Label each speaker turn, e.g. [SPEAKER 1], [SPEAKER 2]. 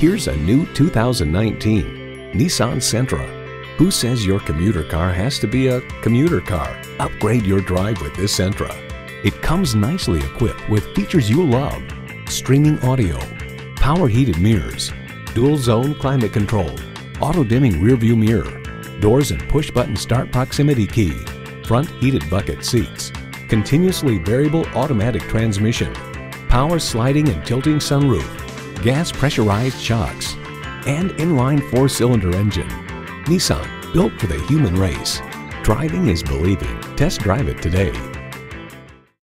[SPEAKER 1] Here's a new 2019 Nissan Sentra. Who says your commuter car has to be a commuter car? Upgrade your drive with this Sentra. It comes nicely equipped with features you love: streaming audio, power heated mirrors, dual zone climate control, auto dimming rear view mirror, doors and push button start proximity key, front heated bucket seats, continuously variable automatic transmission, power sliding and tilting sunroof, gas pressurized shocks, and inline 4-cylinder engine. Nissan, built for the human race. Driving is believing. Test drive it today.